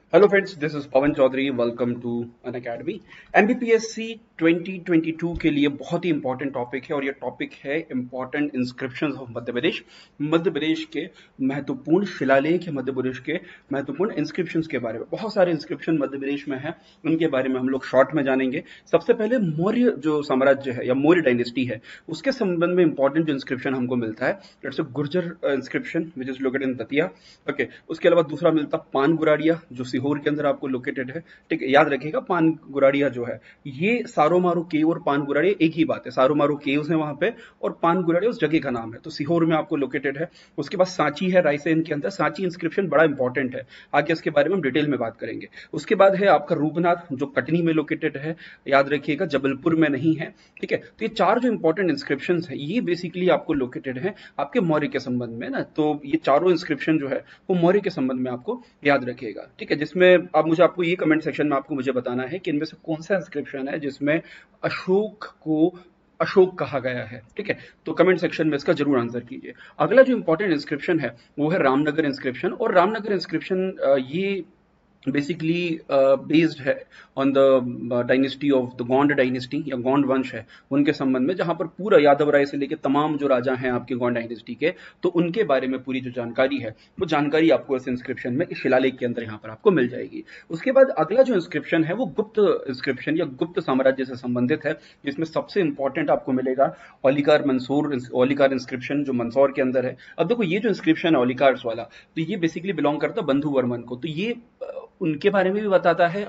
Hello friends, this is Pawan Chaudhary. Welcome to Unacademy. MBPSC 2022 के लिए बहुत ही इंपॉर्टेंट टॉपिक है और ये टॉपिक है important inscriptions of Madhya Pradesh. Madhya Pradesh के महत्वपूर्ण शिलालेख या मध्य प्रदेश के महत्वपूर्ण इंस्क्रिप्शंस के बारे में, बहुत सारे इंस्क्रिप्शन मध्य प्रदेश में है, उनके बारे में हम लोग शॉर्ट में जानेंगे। सबसे पहले मौर्य जो साम्राज्य है या मौर्य डायनेस्टी है, उसके संबंध में इंपॉर्टेंट जो इंस्क्रिप्शन हमको मिलता है, it's a Gurjar inscription which is located in Datia. Okay, उसके अलावा दूसरा मिलता पान गुराड़िया जो सीहोर के अंदर आपको लोकेटेड है। ठीक है, याद रखिएगा पान गुराड़िया जो है ये सारो मारो केव और पान गुराड़िया एक ही बात है। सारो मारो केव्स है वहां पे और पान गुराड़िया उस जगह का नाम है, तो सीहोर में आपको लोकेटेड है। उसके बाद सांची है रायसेन के अंदर। सांची इंस्क्रिप्शन बड़ा इंपॉर्टेंट है, आगे इसके बारे में हम डिटेल में बात करेंगे। उसके बाद है आपका रूपनाथ जो कटनी में लोकेटेड है, याद रखिएगा जबलपुर में नहीं है। ठीक है, तो ये चार जो इंपॉर्टेंट इंस्क्रिप्शन है ये बेसिकली आपको लोकेटेड है आपके मौर्य के संबंध में ना। तो ये चारों इंस्क्रिप्शन जो है वो मौर्य के संबंध में आपको याद रखिएगा। ठीक है, जिसमें अब मुझे आपको ये कमेंट सेक्शन में आपको मुझे बताना है कि इनमें से कौन सा इंस्क्रिप्शन है जिसमें अशोक को अशोक कहा गया है। ठीक है, तो कमेंट सेक्शन में इसका जरूर आंसर कीजिए। अगला जो इंपॉर्टेंट इंस्क्रिप्शन है वो है रामनगर इंस्क्रिप्शन। और रामनगर इंस्क्रिप्शन ये बेसिकली बेस्ड है on the dynasty of the Gond dynasty या गोंड वंश है उनके संबंध में, जहां पर पूरा यादव राय से लेकर तमाम जो राजा हैं आपके गोंड डायनेस्टी के, तो उनके बारे में पूरी जो जानकारी है वो जानकारी आपको इस इंस्क्रिप्शन में, इस शिलालेख के अंदर यहाँ पर आपको मिल जाएगी। उसके बाद अगला जो इंस्क्रिप्शन है वो गुप्त इंस्क्रिप्शन या गुप्त साम्राज्य से संबंधित है, जिसमें सबसे इंपॉर्टेंट आपको मिलेगा ओलिकार मंसूर ओलिकार इंस्क्रिप्शन जो मंदसौर के अंदर है। अब देखो ये जो इंस्क्रिप्शन है ओलिकार्स वाला, तो ये बेसिकली बिलोंग करता है बंधु वर्मन को, तो ये उनके बारे में भी बताता है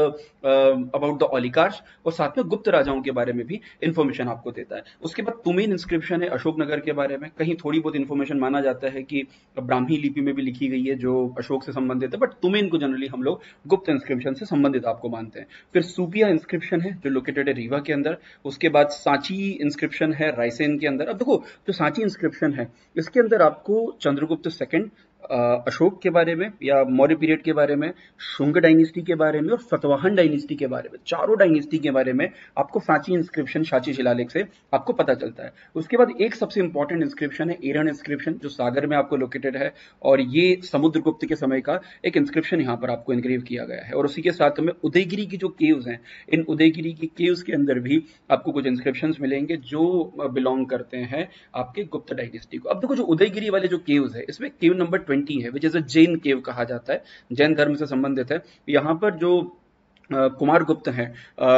अबाउट द ओलिगार्च, और साथ में गुप्त राजाओं के बारे में भी इंफॉर्मेशन आपको देता है। उसके बाद तुमेन इंस्क्रिप्शन है अशोकनगर के बारे में। कहीं थोड़ी बहुत इंफॉर्मेशन माना जाता है कि ब्राह्मी लिपि में भी लिखी गई है जो अशोक से संबंधित है, बट तुमेन को जनरली हम लोग गुप्त इंस्क्रिप्शन से संबंधित आपको मानते हैं। फिर सूपिया इंस्क्रिप्शन है जो लोकेटेड है रीवा के अंदर। उसके बाद सांची इंस्क्रिप्शन है रायसेन के अंदर। अब देखो जो सांची इंस्क्रिप्शन है इसके अंदर आपको चंद्रगुप्त सेकंड, अशोक के बारे में या मौर्य पीरियड के बारे में, शुंग डायनेस्टी के बारे में और सतवाहन डायनेस्टी के बारे में, चारों डायनेस्टी के बारे में आपको सांची इंस्क्रिप्शन, सांची शिलालेख से आपको पता चलता है। उसके बाद एक सबसे इंपॉर्टेंट इंस्क्रिप्शन है एरन इंस्क्रिप्शन जो सागर में आपको लोकेटेड है, और ये समुद्रगुप्त के समय का एक इंस्क्रिप्शन यहाँ पर आपको एनग्रेव किया गया है। और उसी के साथ में उदयगिरी की जो केव्स हैं, इन उदयगिरी की केव्स के अंदर भी आपको कुछ इंस्क्रिप्शन मिलेंगे जो बिलोंग करते हैं आपके गुप्त डायनेस्टी को। अब देखो जो उदयगिरी वाले जो केव्स है इसमें केव नंबर 20 है विच इज अ जैन केव कहा जाता है, जैन धर्म से संबंधित है। यहाँ पर जो कुमार गुप्त हैं,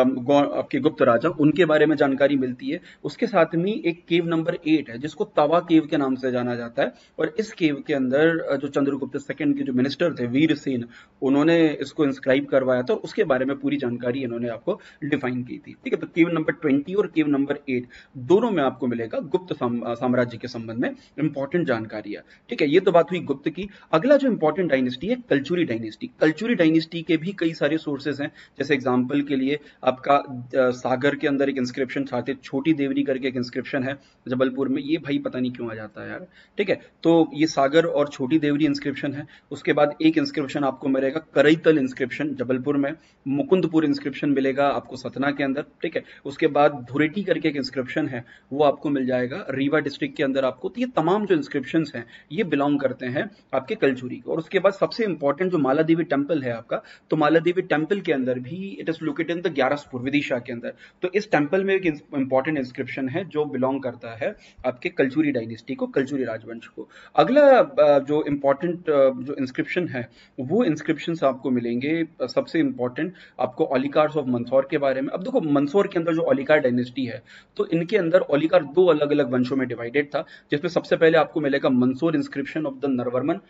आपके गुप्त राजा, उनके बारे में जानकारी मिलती है। उसके साथ में एक केव नंबर 8 है जिसको तवा केव के नाम से जाना जाता है, और इस केव के अंदर जो चंद्रगुप्त सेकंड के जो मिनिस्टर थे वीरसेन, उन्होंने इसको इंस्क्राइब करवाया था और उसके बारे में पूरी जानकारी इन्होंने आपको डिफाइन की थी। ठीक है, तो केव नंबर 20 और केव नंबर 8 दोनों में आपको मिलेगा गुप्त साम्राज्य के संबंध में इंपॉर्टेंट जानकारियां। ठीक है, ये तो बात हुई गुप्त की। अगला जो इंपॉर्टेंट डायनेस्टी है कलचुरी डायनेस्टी। कलचुरी डायनेस्टी के भी कई सारे सोर्सेज हैं, जैसे एग्जाम्पल के लिए आपका सागर के अंदर एक इंस्क्रिप्शन था, छोटी देवरी करके एक इंस्क्रिप्शन है जबलपुर में, ये भाई पता नहीं क्यों आ जाता है यार। ठीक है, तो ये सागर और छोटी देवरी इंस्क्रिप्शन है। उसके बाद एक इंस्क्रिप्शन आपको मिलेगा करईतल इंस्क्रिप्शन जबलपुर में। मुकुंदपुर इंस्क्रिप्शन मिलेगा आपको सतना के अंदर। ठीक है, उसके बाद धुरेटी करके एक इंस्क्रिप्शन है वो आपको मिल जाएगा रीवा डिस्ट्रिक्ट के अंदर आपको। तो ये तमाम जो इंस्क्रिप्शन हैं ये बिलोंग करते हैं आपके कलचुरी को। और उसके बाद सबसे इंपॉर्टेंट जो माला देवी टेम्पल है आपका, तो माला देवी टेम्पल के अंदर भी it is located in the Gyaraspur Vidisha के अंदर। तो इस टेम्पल में एक इंपॉर्टेंट इंस्क्रिप्शन है जो बिलोंग करता है आपके कलचुरी डायनेस्टी को, कलचुरी राजवंश को। अगला जो इंपॉर्टेंट जो इंस्क्रिप्शन है वो इंस्क्रिप्शन आपको मिलेंगे सबसे इंपॉर्टेंट आपको ओलिगार्स ऑफ मंदसौर के बारे में। अब देखो मंदसौर के अंदर जो ओलिगार डायनेस्टी है, तो इनके अंदर ओलिगार दो अलग अलग वंशों में डिवाइडेड था, जिसमें सबसे पहले आपको मिलेगा Mandsaur inscription of the Naravarman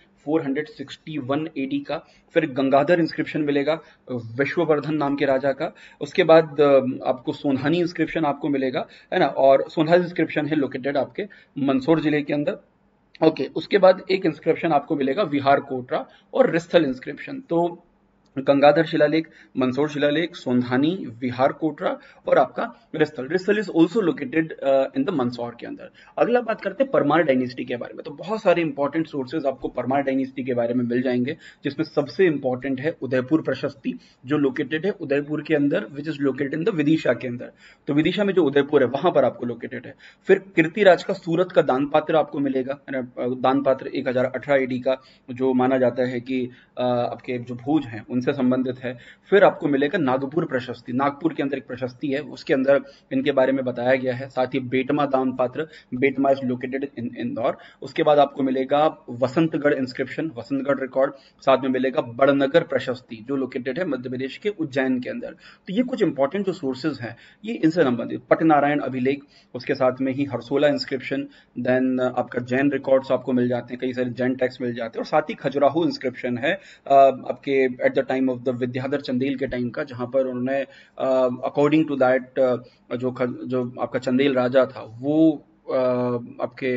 461 AD का। फिर गंगाधर इंस्क्रिप्शन मिलेगा विश्ववर्धन नाम के राजा का। उसके बाद आपको सोनहानी इंस्क्रिप्शन आपको मिलेगा, है ना, और सोनहानी इंस्क्रिप्शन है लोकेटेड आपके मंदसौर जिले के अंदर। ओके, उसके बाद एक इंस्क्रिप्शन आपको मिलेगा विहार कोटरा और रिस्थल इंस्क्रिप्शन। तो गंगाधर शिलालेख, मंदसौर शिलालेख, सोंधानी, विहार कोटरा और आपका Risthal. Risthal is also located in the Mandsaur के अंदर। अगला बात करते हैं परमार डायनेस्टी के बारे में। तो बहुत सारे इंपॉर्टेंट सोर्सेज आपको परमार डायनेस्टी के बारे में मिल जाएंगे, जिसमें सबसे इंपॉर्टेंट है उदयपुर प्रशस्ति जो लोकेटेड है उदयपुर के अंदर, which is located in the Vidisha के अंदर। तो विदिशा में जो उदयपुर है वहां पर आपको लोकेटेड है। फिर कीर्तिराज का सूरत का दान पात्र आपको मिलेगा, दान पात्र 1018 एडी का, जो माना जाता है कि आपके जो भोज हैं उनसे संबंधित है। फिर आपको मिलेगा नागपुर प्रशस्ति, नागपुर के अंदर एक प्रशस्ति है, उसके अंदर इनके बारे में बताया गया है। साथ ही बेटमा दान पात्र, Betma is located in Indore. उसके बाद आपको मिलेगा वसंतगढ़ इंस्क्रिप्शन, वसंतगढ़ रिकॉर्ड। साथ में मिलेगा बड़नगर प्रशस्ति जो लोकेटेड है मध्य प्रदेश के उज्जैन के अंदर। तो ये कुछ इंपॉर्टेंट जो सोर्सेज हैं ये इनसे संबंधित। पटनारायण अभिलेख, उसके साथ में ही हरसोला इंस्क्रिप्शन, देन आपका जैन रिकॉर्ड्स आपको मिल जाते हैं, कई सारे जैन टेक्स्ट मिल जाते हैं। और साथ ही खजुराहो इंस्क्रिप्शन है आपके at the time of the Vidyadhar Chandel के टाइम का, जहां पर उन्होंने अकॉर्डिंग टू दैट जो आपका चंदेल राजा था वो आपके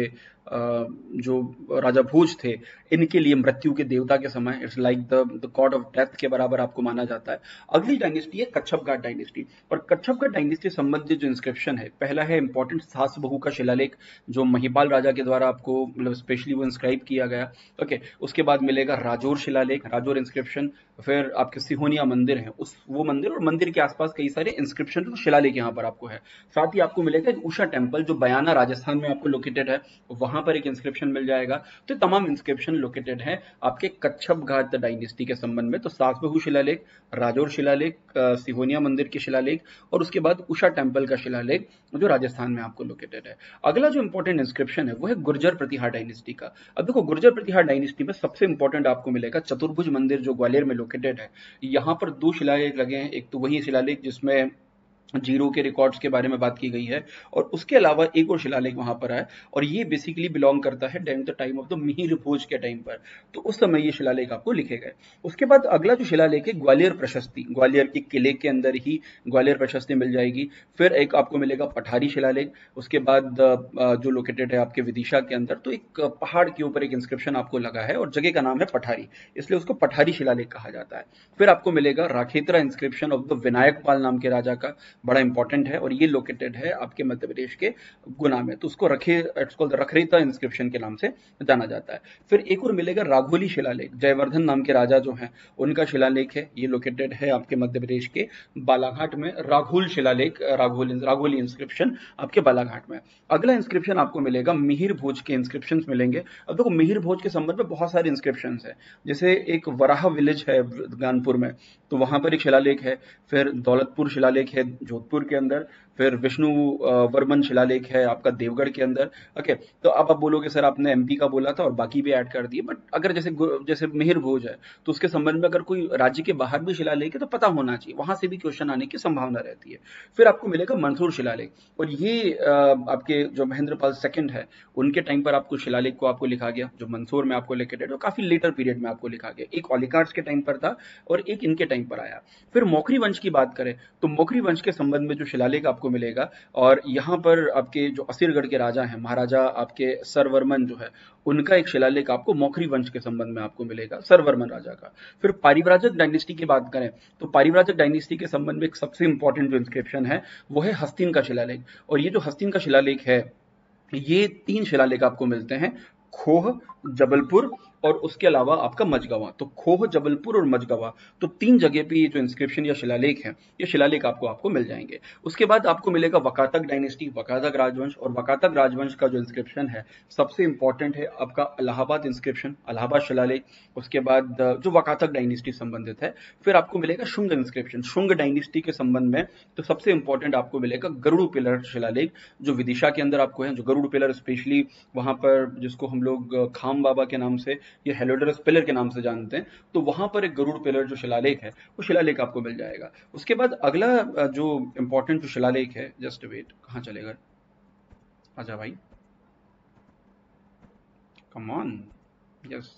जो राजा भोज थे इनके लिए मृत्यु के देवता के समय, it's like the god of death के बराबर आपको माना जाता है। अगली डायनेस्टी है कच्छपगढ़ डायनेस्टी, और कच्छपगढ़ डायनेस्टी से संबंधित जो इंस्क्रिप्शन है, पहला है इंपॉर्टेंट सास बहू का शिलालेख जो महिपाल राजा के द्वारा आपको मतलब स्पेशली वो इंस्क्राइब किया गया। ओके, उसके बाद मिलेगा राजौर शिलालेख, राजौर इंस्क्रिप्शन। फिर आपके सिहोनिया मंदिर है, उस वो मंदिर और मंदिर के आसपास कई सारे इंस्क्रिप्शन तो शिलालेख यहाँ पर आपको है। साथ ही आपको मिलेगा एक उषा टेम्पल जो बयाना राजस्थान में आपको लोकेटेड है, वहां पर एक इंस्क्रिप्शन मिल जाएगा। तो तमाम इंस्क्रिप्शन लोकेटेड है आपके कच्छप घाट डायनेस्टी के संबंध में। तो सास बहू शिलालेख, राजौर शिलालेख, सिहोनिया मंदिर के शिलालेख और उसके बाद उषा टेम्पल का शिलालेख जो राजस्थान में आपको लोकेटेड है। अगला जो इंपॉर्टेंट इंस्क्रिप्शन है वो है गुर्जर प्रतिहार डायनेस्टी का। अब देखो गुर्जर प्रतिहार डायनेस्टी में सबसे इंपॉर्टेंट आपको मिलेगा चतुर्भुज मंदिर जो ग्वालियर में लोकेटेड है। यहाँ पर दो शिलालेख लगे हैं, एक तो वही शिलालेख जिसमें जीरो के रिकॉर्ड्स के बारे में बात की गई है, और उसके अलावा एक और शिलालेख वहां पर है, और ये बेसिकली बिलोंग करता है during the time of the Mihir Bhoj के टाइम पर। तो उस समय ये शिलालेख आपको लिखे गए। उसके बाद अगला जो शिलालेख है ग्वालियर प्रशस्ति, ग्वालियर के किले के अंदर ही ग्वालियर प्रशस्ति मिल जाएगी। फिर एक आपको मिलेगा पठारी शिलालेख। उसके बाद जो लोकेटेड है आपके विदिशा के अंदर, तो एक पहाड़ के ऊपर एक इंस्क्रिप्शन आपको लगा है और जगह का नाम है पठारी, इसलिए उसको पठारी शिलालेख कहा जाता है। फिर आपको मिलेगा Rakhetra inscription of the Vinayak Pal नाम के राजा का, बड़ा इंपॉर्टेंट है, और ये लोकेटेड है आपके मध्य प्रदेश के गुना में। तो उसको रखरेता इंस्क्रिप्शन के नाम से जाना जाता है। फिर एक और मिलेगा राघोली शिलालेख, जयवर्धन नाम के राजा जो हैं उनका शिलालेख है, ये लोकेटेड है आपके मध्य प्रदेश के बालाघाट में। राघोल शिलालेख, राघोली इंस्क्रिप्शन आपके बालाघाट में। अगला इंस्क्रिप्शन आपको मिलेगा मिहिर भोज के इंस्क्रिप्शन मिलेंगे। अब देखो मिहिर भोज के संबंध में बहुत सारे इंस्क्रिप्शन है, जैसे एक वराह विलेज है गानपुर में, तो वहां पर एक शिलालेख है। फिर दौलतपुर शिलालेख है जोधपुर के अंदर। फिर विष्णु वर्मन शिलालेख है आपका देवगढ़ के अंदर। ओके, तो अब आप बोलोगे सर आपने एमपी का बोला था और बाकी भी ऐड कर दिए, बट अगर जैसे मिहिर भोज है तो उसके संबंध में अगर कोई राज्य के बाहर भी शिलालेख है तो पता होना चाहिए, वहां से भी क्वेश्चन आने की संभावना रहती है। फिर आपको मिलेगा मंसूर शिलालेख, और ये आपके जो महेंद्रपाल सेकंड है उनके टाइम पर आपको शिलालेख को आपको लिखा गया, जो मंसूर में आपको लोकेटेड है, काफी लेटर पीरियड में आपको लिखा गया। एक ओलिगार्ड्स के टाइम पर था और एक इनके टाइम पर आया। फिर मोखरी वंश की बात करें तो मोखरी वंश के संबंध में जो शिलालेख आपको मिलेगा, और यहाँ पर आपके जो असीरगढ़ के राजा हैं, महाराजा आपके सरवर्मन जो है, उनका एक शिलालेख आपको मोखरी वंश के संबंध में आपको मिलेगा, सरवर्मन राजा का। फिर पारिव्राजक डायनेस्टी की बात करें तो पारिव्राजक डायनेस्टी के संबंध में एक सबसे इंपॉर्टेंट जो इंस्क्रिप्शन है वो है हस्तिन का शिलालेख। और ये जो हस्तिन का शिलालेख है, ये 3 शिलालेख आपको मिलते हैं, खोह, जबलपुर और उसके अलावा आपका मझगवा। तो खोह, जबलपुर और मझगवा, तो 3 जगह पे ये जो इंस्क्रिप्शन या शिलालेख है, ये शिलालेख आपको मिल जाएंगे। उसके बाद आपको मिलेगा वकातक डायनेस्टी, वकातक राजवंश, और वकातक राजवंश का जो इंस्क्रिप्शन है सबसे इंपॉर्टेंट है आपका इलाहाबाद इंस्क्रिप्शन, इलाहाबाद शिलालेख। उसके बाद जो वकातक डायनेस्टी संबंधित है, फिर आपको मिलेगा शुंग इंस्क्रिप्शन, शुंग डायनेस्टी के संबंध में तो सबसे इंपॉर्टेंट आपको मिलेगा गरुड़ पिलर शिलालेख जो विदिशा के अंदर आपको है। जो गरुड़ पिलर स्पेशली वहां पर जिसको हम लोग खाम बाबा के नाम से या हेलोडोरस पिलर के नाम से जानते हैं, तो वहां पर एक गरुड़ पिलर जो शिलालेख है वो शिलालेख आपको मिल जाएगा। उसके बाद अगला जो इंपॉर्टेंट जो शिलालेख है, जस्ट वेट, कहां चलेगा, आजा भाई, कम ऑन, यस,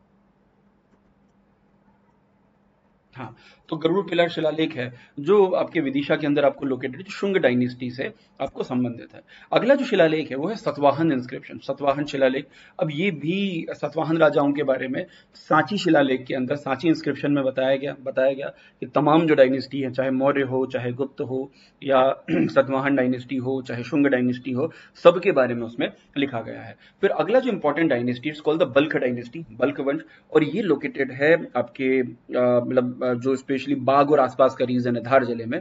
हाँ, तो गरुड़ पिलर शिलालेख है जो आपके विदिशा के अंदर आपको लोकेटेड, जो शुंग डायनेस्टी से आपको संबंधित है। अगला जो शिलालेख है वो है सतवाहन इंस्क्रिप्शन, सतवाहन शिलालेख। अब ये भी सतवाहन राजाओं के बारे में सांची शिलालेख के अंदर, सांची इंस्क्रिप्शन में बताया गया कि तमाम जो डायनेस्टी है, चाहे मौर्य हो, चाहे गुप्त हो, या सतवाहन डायनेस्टी हो, चाहे शुंग डायनेस्टी हो, सबके बारे में उसमें लिखा गया है। फिर अगला जो important dynasty is called the Balkh dynasty, Balkh वंश, और ये लोकेटेड है आपके मतलब जो स्पेशली बाग और आसपास का रीजन है धार जिले में,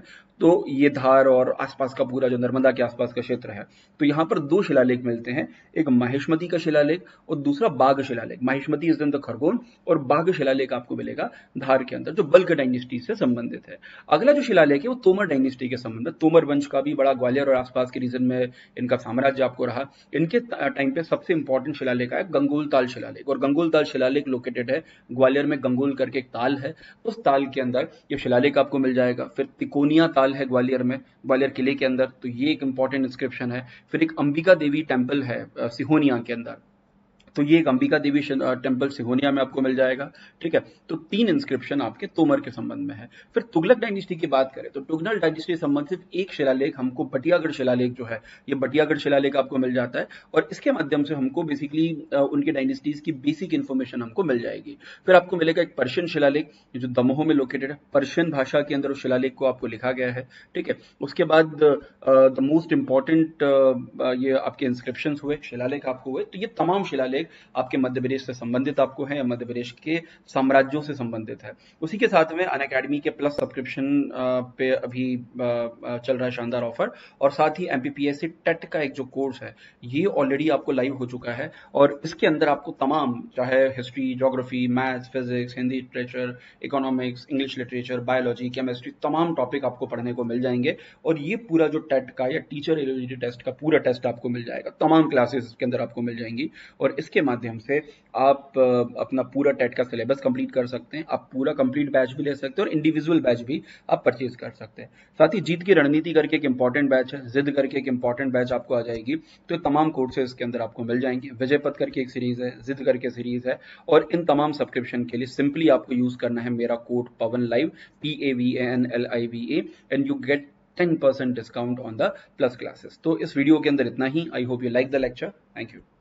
तो ये धार और आसपास का पूरा जो नर्मदा के आसपास का क्षेत्र है, तो यहाँ पर दो शिलालेख मिलते हैं, एक माहिष्मती का शिलालेख और दूसरा बाघ शिलालेख। Mahishmati is in the Khargone और बाघ शिलालेख आपको मिलेगा धार के अंदर, जो बल्क डायनेस्टी से संबंधित है। अगला जो शिलालेख है वो तोमर डायनेस्टी के संबंध में, तोमर वंश का भी बड़ा ग्वालियर और आसपास के रीजन में इनका साम्राज्य आपको रहा। इनके टाइम पे सबसे इंपॉर्टेंट शिलालेख है गंगोल ताल शिलालेख, और गंगोल ताल शिलालेख लोकेटेड है ग्वालियर में, गंगोल करके एक ताल है, उस ताल के अंदर ये शिलालेख आपको मिल जाएगा। फिर तिकोनिया ताल है ग्वालियर में, ग्वालियर किले के अंदर, तो ये एक इंपॉर्टेंट इंस्क्रिप्शन है। फिर एक अंबिका देवी टेम्पल है सिहोनिया के अंदर, तो ये एक अंबिका देवी टेम्पल सिहोनिया में आपको मिल जाएगा। ठीक है, तो 3 इंस्क्रिप्शन आपके तोमर के संबंध में है। फिर तुगलक डायनेस्टी की बात करें तो तुगलक डायनेस्टी से संबंधित एक शिलालेख हमको बटियागढ़ शिलालेख जो है, ये बटियागढ़ शिलालेख आपको मिल जाता है, और इसके माध्यम से हमको बेसिकली उनके डायनेस्टीज की बेसिक इन्फॉर्मेशन हमको मिल जाएगी। फिर आपको मिलेगा एक पर्शियन शिलालेख जो दमोह में लोकेटेड है, पर्शियन भाषा के अंदर उस शिलालेख को आपको लिखा गया है। ठीक है, उसके बाद द मोस्ट इंपॉर्टेंट ये आपके इंस्क्रिप्शन हुए, शिलालेख आपको हुए, तो ये तमाम शिलालेख आपके मध्य प्रदेश से संबंधित आपको है, या मध्य प्रदेश के साम्राज्यों से संबंधित है। उसी के साथ में अनअकैडमी के प्लस सब्सक्रिप्शन पे अभी चल रहा है शानदार ऑफर, और साथ ही एमपीपीएससी टेट का एक जो कोर्स है ये ऑलरेडी आपको लाइव हो चुका है, और इसके अंदर आपको तमाम, चाहे history, geography, maths, physics, Hindi literature, economics, English literature, biology, chemistry, तमाम टॉपिक आपको पढ़ने को मिल जाएंगे। और ये पूरा जो टेट का या टीचर एलिजिबिलिटी टेस्ट का पूरा टेस्ट आपको मिल जाएगा, तमाम क्लासेस इसके अंदर आपको मिल जाएंगी, और इसके माध्यम से आप अपना पूरा टेट का सिलेबस कंप्लीट कर सकते हैं। आप पूरा कंप्लीट बैच भी ले सकते हैं और इंडिविजुअल बैच भी आप परचेज कर सकते हैं। साथ ही जीत की रणनीति करके एक इंपॉर्टेंट बैच है, जिद करके एक इंपॉर्टेंट बैच आपको आ जाएगी, तो तमाम कोर्सेज के अंदर आपको मिल जाएंगे। विजय पथ करके एक सीरीज है, जिद करके सीरीज है, और इन तमाम सब्सक्रिप्शन के लिए सिंपली आपको यूज करना है मेरा code Pawan live, PAVANLIVA, and you get 10% discount on the plus classes. तो इस वीडियो के अंदर इतना ही। I hope you like the lecture. Thank you.